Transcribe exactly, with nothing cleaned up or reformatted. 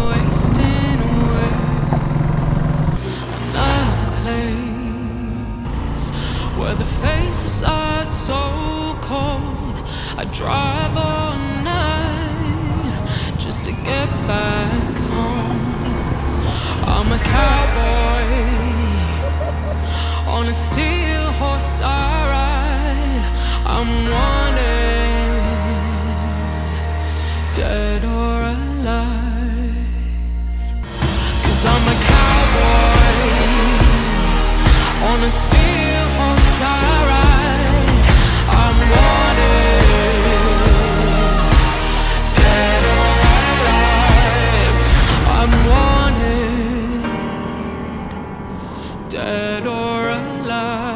wasting away. Another place where the faces are so cold. I drive all night just to get back home. I'm a cowboy on a steel horse I ride. I'm wanted, dead or alive. Cause I'm a cowboy on a steel horse I ride. I'm wanted, dead or alive. I'm wanted, dead or alive.